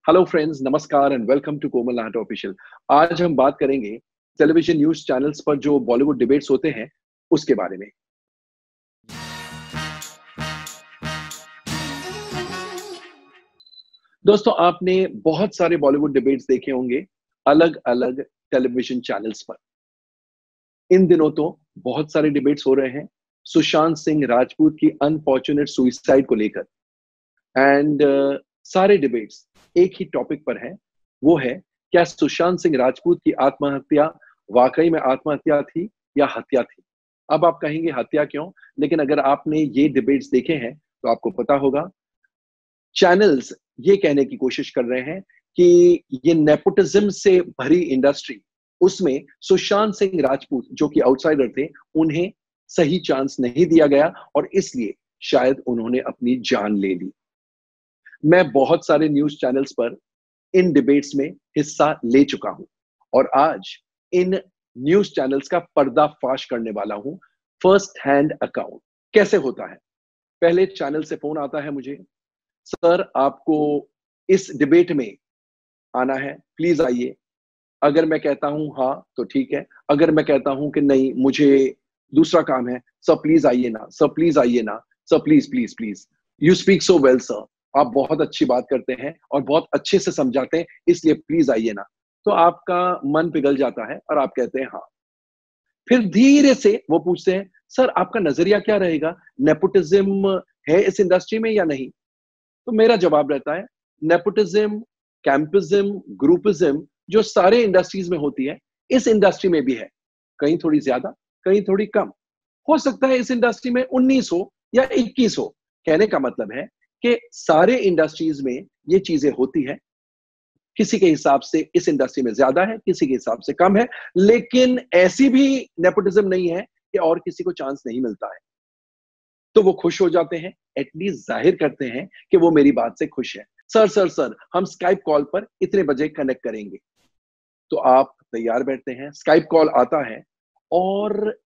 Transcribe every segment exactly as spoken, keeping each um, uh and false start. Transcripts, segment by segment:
Hello friends, नमस्कार and welcome to Komal Nahata official. आज हम बात करेंगे टेलीविजन न्यूज चैनल्स पर जो बॉलीवुड डिबेट्स होते हैं उसके बारे में। दोस्तों, आपने बहुत सारे बॉलीवुड डिबेट्स देखे होंगे अलग अलग टेलीविजन चैनल्स पर। इन दिनों तो बहुत सारे डिबेट्स हो रहे हैं सुशांत सिंह राजपूत की अनफॉर्चुनेट सुइसाइड को लेकर। एंड uh, सारे डिबेट्स एक ही टॉपिक पर हैं, वो है क्या सुशांत सिंह राजपूत की आत्महत्या वाकई में आत्महत्या थी या हत्या थी। अब आप कहेंगे हत्या क्यों, लेकिन अगर आपने ये डिबेट्स देखे हैं तो आपको पता होगा चैनल्स ये कहने की कोशिश कर रहे हैं कि ये नेपोटिज्म से भरी इंडस्ट्री, उसमें सुशांत सिंह राजपूत जो कि आउटसाइडर थे, उन्हें सही चांस नहीं दिया गया और इसलिए शायद उन्होंने अपनी जान ले ली। मैं बहुत सारे न्यूज चैनल्स पर इन डिबेट्स में हिस्सा ले चुका हूं और आज इन न्यूज चैनल्स का पर्दाफाश करने वाला हूं। फर्स्ट हैंड अकाउंट कैसे होता है। पहले चैनल से फोन आता है मुझे, सर आपको इस डिबेट में आना है, प्लीज आइए। अगर मैं कहता हूं हाँ तो ठीक है, अगर मैं कहता हूं कि नहीं मुझे दूसरा काम है, सर प्लीज आइए ना, सर प्लीज आइए ना, sir please please please, you speak so well sir, आप बहुत अच्छी बात करते हैं और बहुत अच्छे से समझाते हैं, इसलिए प्लीज आइए ना। तो आपका मन पिघल जाता है और आप कहते हैं हाँ। फिर धीरे से वो पूछते हैं, सर आपका नजरिया क्या रहेगा, नेपोटिज्म है इस इंडस्ट्री में या नहीं। तो मेरा जवाब रहता है नेपोटिज्म, कैंपिज्म, ग्रुपिज्म जो सारे इंडस्ट्रीज में होती है, इस इंडस्ट्री में भी है। कहीं थोड़ी ज्यादा, कहीं थोड़ी कम। हो सकता है इस इंडस्ट्री में उन्नीस हो या इक्कीस हो। कहने का मतलब है कि सारे इंडस्ट्रीज में ये चीजें होती है। किसी के हिसाब से इस इंडस्ट्री में ज्यादा है, किसी के हिसाब से कम है, लेकिन ऐसी भी नेपोटिज्म नहीं है कि और किसी को चांस नहीं मिलता है। तो वो खुश हो जाते हैं, एटलीस्ट जाहिर करते हैं कि वो मेरी बात से खुश है। सर सर सर हम स्काइप कॉल पर इतने बजे कनेक्ट करेंगे। तो आप तैयार बैठते हैं, स्काइप कॉल आता है और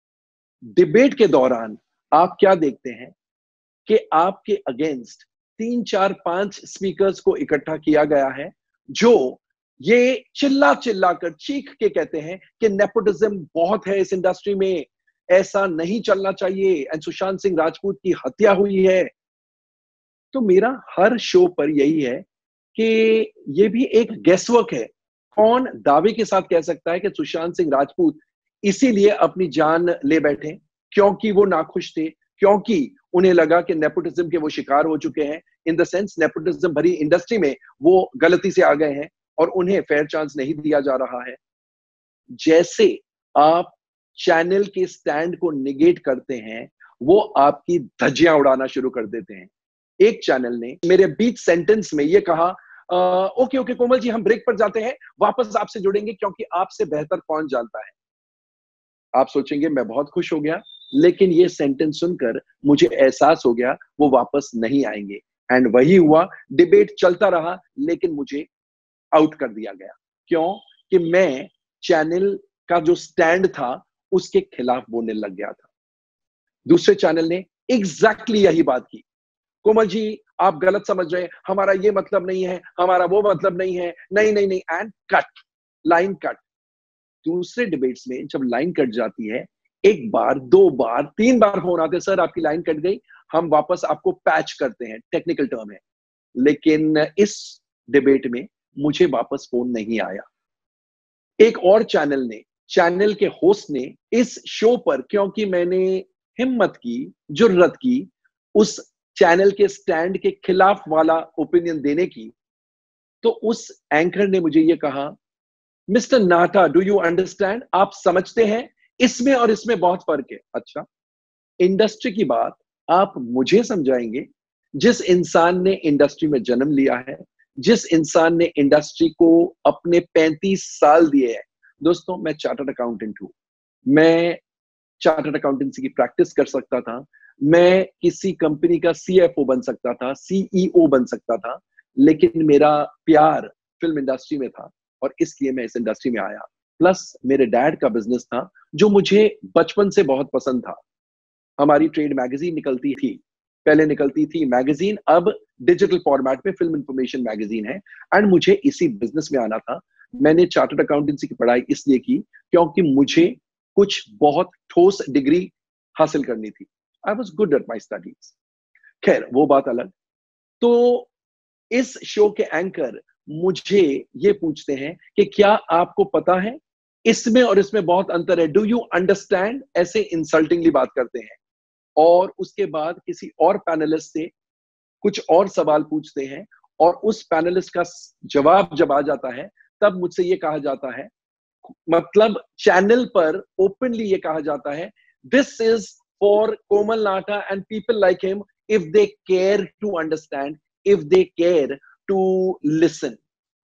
डिबेट के दौरान आप क्या देखते हैं कि आपके अगेंस्ट तीन चार पांच स्पीकर्स को इकट्ठा किया गया है जो ये चिल्ला चिल्ला कर चीख के कहते हैं कि नेपोटिज्म बहुत है इस इंडस्ट्री में, ऐसा नहीं चलना चाहिए एंड सुशांत सिंह राजपूत की हत्या हुई है। तो मेरा हर शो पर यही है कि ये भी एक गेसवर्क है। कौन दावे के साथ कह सकता है कि सुशांत सिंह राजपूत इसीलिए अपनी जान ले बैठे क्योंकि वो नाखुश थे, क्योंकि उन्हें लगा कि नेपोटिज्म के वो शिकार हो चुके हैं। इन द सेंस नेपोटिज्म भरी इंडस्ट्री में वो गलती से आ गए हैं और उन्हें फेयर चांस नहीं दिया जा रहा है। जैसे आप चैनल के स्टैंड को निगेट करते हैं, वो आपकी धज्जियां उड़ाना शुरू कर देते हैं। एक चैनल ने मेरे बीच सेंटेंस में ये कहा, ओके ओके कोमल जी हम ब्रेक पर जाते हैं, वापस आपसे जुड़ेंगे क्योंकि आपसे बेहतर कौन जानता है। आप सोचेंगे मैं बहुत खुश हो गया, लेकिन ये सेंटेंस सुनकर मुझे एहसास हो गया वो वापस नहीं आएंगे। एंड वही हुआ, डिबेट चलता रहा लेकिन मुझे आउट कर दिया गया। क्यों? कि मैं चैनल का जो स्टैंड था उसके खिलाफ बोलने लग गया था। दूसरे चैनल ने एग्जैक्टली यही बात की, कोमल जी आप गलत समझ रहे हैं, हमारा ये मतलब नहीं है, हमारा वो मतलब नहीं है, नहीं नहीं नहीं, एंड कट, लाइन कट। दूसरे डिबेट्स में जब लाइन कट जाती है, एक बार, दो बार, तीन बार फोन आते, सर आपकी लाइन कट गई, हम वापस आपको पैच करते हैं, टेक्निकल टर्म है। लेकिन इस डिबेट में मुझे वापस फोन नहीं आया। एक और चैनल ने, चैनल के होस्ट ने इस शो पर, क्योंकि मैंने हिम्मत की, जुर्रत की, उस चैनल के स्टैंड के खिलाफ वाला ओपिनियन देने की, तो उस एंकर ने मुझे यह कहा, mister Nahata do you understand, आप समझते हैं इसमें और इसमें बहुत फर्क है। अच्छा, इंडस्ट्री की बात आप मुझे समझाएंगे, जिस इंसान ने इंडस्ट्री में जन्म लिया है, जिस इंसान ने इंडस्ट्री को अपने पैंतीस साल दिए हैं। दोस्तों मैं चार्टर्ड अकाउंटेंट हूं, मैं चार्टर्ड अकाउंटेंसी की प्रैक्टिस कर सकता था, मैं किसी कंपनी का सीएफओ बन सकता था, सीईओ बन सकता था, लेकिन मेरा प्यार फिल्म इंडस्ट्री में था और इसलिए मैं इस इंडस्ट्री में आया। प्लस मेरे डैड का बिजनेस था जो मुझे बचपन से बहुत पसंद था। हमारी ट्रेड मैगजीन निकलती थी पहले निकलती थी मैगजीन, अब डिजिटल फॉर्मेट में फिल्म इंफॉर्मेशन मैगजीन है। एंड मुझे इसी बिजनेस में आना था। मैंने चार्टर्ड अकाउंटेंसी की पढ़ाई इसलिए की क्योंकि मुझे कुछ बहुत ठोस डिग्री हासिल करनी थी। I was good at my studies. खैर, वो बात अलग। तो इस शो के एंकर मुझे ये पूछते हैं कि क्या आपको पता है इसमें और इसमें बहुत अंतर है, डू यू अंडरस्टैंड, ऐसे इंसल्टिंगली बात करते हैं। और उसके बाद किसी और पैनलिस्ट से कुछ और सवाल पूछते हैं और उस पैनलिस्ट का जवाब जब आ जाता है तब मुझसे ये कहा जाता है, मतलब चैनल पर ओपनली ये कहा जाता है, this is for Komal Nahata and people like him if they care to understand, if they care to listen.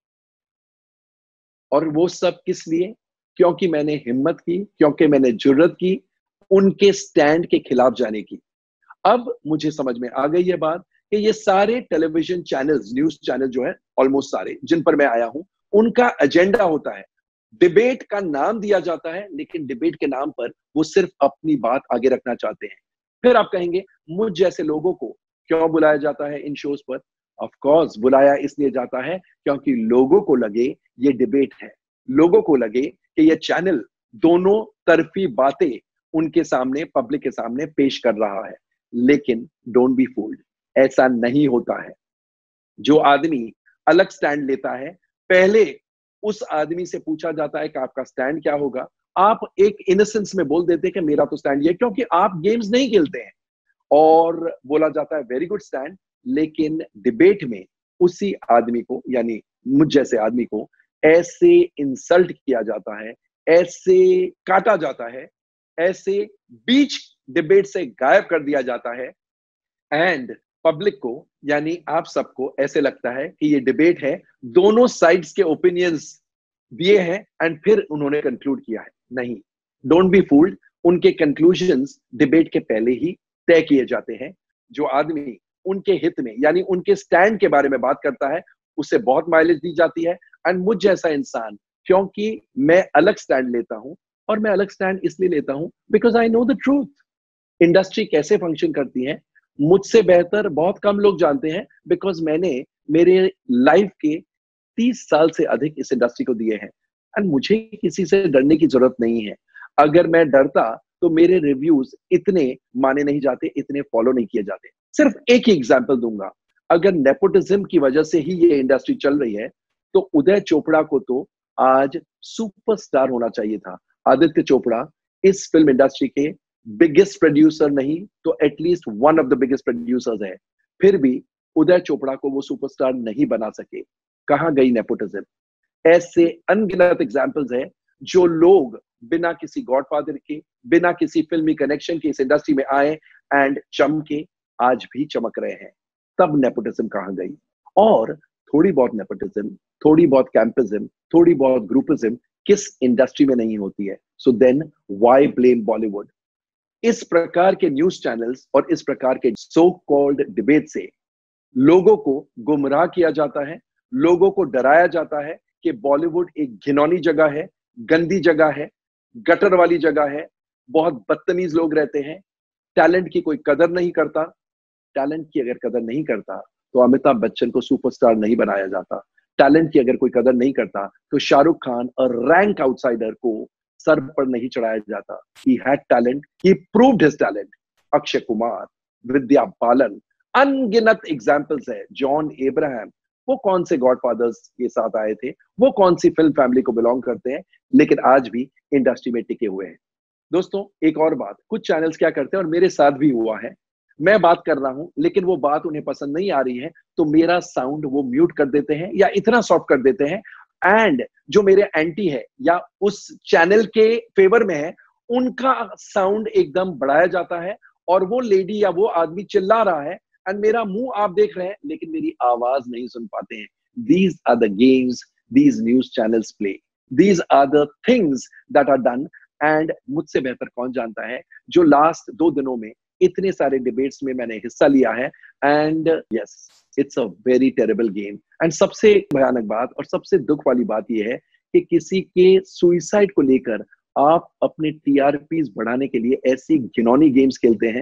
और वो सब किस लिए? क्योंकि मैंने हिम्मत की, क्योंकि मैंने जुर्रत की उनके स्टैंड के खिलाफ जाने की। अब मुझे समझ में आ गई ये बात कि ये सारे टेलीविजन चैनल्स, न्यूज चैनल जो है ऑलमोस्ट सारे जिन पर मैं आया हूं, उनका एजेंडा होता है, डिबेट का नाम दिया जाता है लेकिन डिबेट के नाम पर वो सिर्फ अपनी बात आगे रखना चाहते हैं। फिर आप कहेंगे मुझ जैसे लोगों को क्यों बुलाया जाता है इन शोज पर? ऑफ कोर्स बुलाया इसलिए जाता है क्योंकि लोगों को लगे ये डिबेट है, लोगों को लगे कि ये चैनल दोनों तरफी बातें उनके सामने, पब्लिक के सामने पेश कर रहा है। लेकिन डोंट बी फूल्ड, ऐसा नहीं होता है। जो आदमी अलग स्टैंड लेता है, पहले उस आदमी से पूछा जाता है कि आपका स्टैंड क्या होगा। आप एक इनोसेंस में बोल देते हैं कि मेरा तो स्टैंड ये, क्योंकि आप गेम्स नहीं खेलते हैं, और बोला जाता है वेरी गुड स्टैंड। लेकिन डिबेट में उसी आदमी को, यानी मुझ जैसे आदमी को ऐसे इंसल्ट किया जाता है, ऐसे काटा जाता है, ऐसे बीच डिबेट से गायब कर दिया जाता है। एंड पब्लिक को, यानी आप सबको ऐसे लगता है कि ये डिबेट है, दोनों साइड्स के ओपिनियंस दिए हैं एंड फिर उन्होंने कंक्लूड किया है। नहीं, डोंट बी फूल्ड, उनके कंक्लूजन्स डिबेट के पहले ही तय किए जाते हैं। जो आदमी उनके हित में, यानी उनके स्टैंड के बारे में बात करता है, उसे बहुत माइलेज दी जाती है। एंड मुझ जैसा इंसान, क्योंकि मैं अलग स्टैंड लेता हूं, और मैं अलग स्टैंड इसलिए लेता हूं because I know the truth. Industry कैसे फंक्शन करती है मुझसे बेहतर बहुत कम लोग जानते हैं, बिकॉज मैंने मेरे लाइफ के तीस साल से अधिक इस इंडस्ट्री को दिए हैं। एंड मुझे किसी से डरने की जरूरत नहीं है। अगर मैं डरता तो मेरे रिव्यूज इतने माने नहीं जाते, इतने फॉलो नहीं किए जाते। सिर्फ एक ही एग्जांपल दूंगा। अगर नेपोटिज्म की वजह से ही ये इंडस्ट्री चल रही है, तो उदय चोपड़ा को तो आज सुपरस्टार होना चाहिए था। आदित्य चोपड़ा इस फिल्म इंडस्ट्री के बिगेस्ट प्रोड्यूसर नहीं तो at least one of the biggest producers है। फिर भी उदय चोपड़ा को वो सुपरस्टार नहीं बना सके। कहां गई नेपोटिज्म? ऐसे अनगिनत एग्जांपल्स हैं जो लोग बिना किसी गॉडफादर के, बिना किसी फिल्मी कनेक्शन के इस इंडस्ट्री में आए एंड चमके, आज भी चमक रहे हैं। तब नेपोटिज्म कहां गई? और थोड़ी बहुत नेपोटिज्म, थोड़ी बहुत कैंपिज्म, थोड़ी बहुत ग्रुपिज्म किस इंडस्ट्री में नहीं होती है? So then why blame Bollywood? इस प्रकार के न्यूज चैनल्स और इस प्रकार के सो कॉल्ड डिबेट से लोगों को गुमराह किया जाता है, लोगों को डराया जाता है कि बॉलीवुड एक घिनौनी जगह है, गंदी जगह है, गटर वाली जगह है, बहुत बदतमीज लोग रहते हैं, टैलेंट की कोई कदर नहीं करता। टैलेंट की अगर कदर नहीं करता तो अमिताभ बच्चन को सुपरस्टार नहीं बनाया जाता। टैलेंट की अगर कोई कदर नहीं करता तो शाहरुख खान और रैंक आउटसाइडर को सर पर नहीं चढ़ाया जाता। He had talent, he proved his talent. Akshay Kumar, Vidya Balan, अनगिनत एग्जाम्पल्स है। जॉन एब्राहम, वो कौन से गॉडफादर्स के साथ आए थे, वो कौन सी फिल्म फैमिली को बिलोंग करते हैं, लेकिन आज भी इंडस्ट्री में टिके हुए हैं। दोस्तों, एक और बात, कुछ चैनल्स क्या करते हैं, और मेरे साथ भी हुआ है, मैं बात कर रहा हूं लेकिन वो बात उन्हें पसंद नहीं आ रही है, तो मेरा साउंड वो म्यूट कर देते हैं या इतना सॉफ्ट कर देते हैं, एंड जो मेरे एंटी है या उस चैनल के फेवर में है, उनका साउंड एकदम बढ़ाया जाता है, और वो लेडी या वो आदमी चिल्ला रहा है एंड मेरा मुंह आप देख रहे हैं लेकिन मेरी आवाज नहीं सुन पाते हैं। These are the games these news channels play. These are the things that are done. And मुझसे बेहतर कौन जानता है, जो लास्ट दो दिनों में इतने सारे डिबेट्स में मैंने हिस्सा लिया है। And yes, it's a very terrible game. And सबसे भयानक बात और सबसे दुख वाली बात यह है कि किसी के सुइसाइड को लेकर आप अपने टीआरपीज बढ़ाने के लिए ऐसी घिनौनी गेम्स खेलते हैं,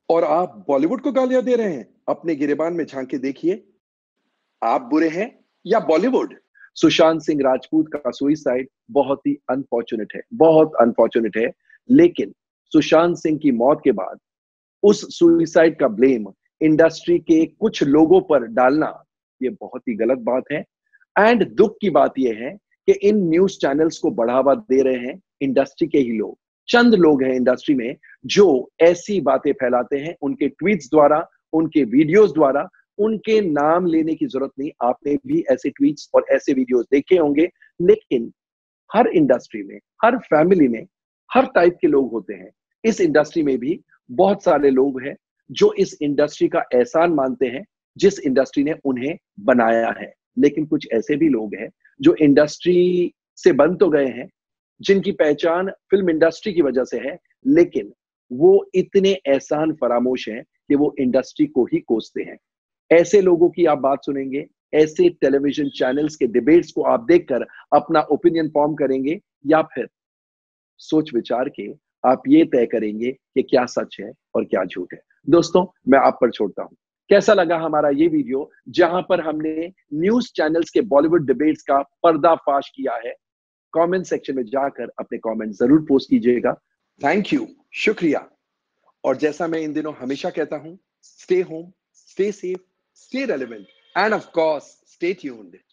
और आप बॉलीवुड को गालियां दे रहे हैं? अपने गिरेबान में झांक के देखिए, आप बुरे हैं या बॉलीवुड? सुशांत सिंह राजपूत का सुसाइड बहुत ही अनफॉर्चुनेट है, बहुत अनफॉर्चुनेट है। लेकिन सुशांत सिंह की मौत के बाद उस सुसाइड का ब्लेम इंडस्ट्री के कुछ लोगों पर डालना, ये बहुत ही गलत बात है। एंड दुख की बात यह है कि इन न्यूज़ चैनल्स को बढ़ावा दे रहे हैं इंडस्ट्री के ही लोग। चंद लोग हैं इंडस्ट्री में जो ऐसी बातें फैलाते हैं, उनके ट्वीट्स द्वारा, उनके वीडियोस द्वारा। उनके नाम लेने की जरूरत नहीं, आपने भी ऐसे ट्वीट्स और ऐसे वीडियोस देखे होंगे। लेकिन हर इंडस्ट्री में, हर फैमिली में, हर टाइप के लोग होते हैं। इस इंडस्ट्री में भी बहुत सारे लोग हैं जो इस इंडस्ट्री का एहसान मानते हैं, जिस इंडस्ट्री ने उन्हें बनाया है। लेकिन कुछ ऐसे भी लोग हैं जो इंडस्ट्री से बन तो गए हैं, जिनकी पहचान फिल्म इंडस्ट्री की वजह से है, लेकिन वो इतने एहसान फरामोश हैं कि वो इंडस्ट्री को ही कोसते हैं। ऐसे लोगों की आप बात सुनेंगे, ऐसे टेलीविजन चैनल्स के डिबेट्स को आप देखकर अपना ओपिनियन फॉर्म करेंगे, या फिर सोच विचार के आप ये तय करेंगे कि क्या सच है और क्या झूठ है। दोस्तों, मैं आप पर छोड़ता हूं। कैसा लगा हमारा ये वीडियो जहां पर हमने न्यूज़ चैनल्स के बॉलीवुड डिबेट्स का पर्दाफाश किया है? कमेंट सेक्शन में जाकर अपने कमेंट जरूर पोस्ट कीजिएगा। थैंक यू, शुक्रिया। और जैसा मैं इन दिनों हमेशा कहता हूं, stay home, stay safe, stay relevant and of course stay tuned.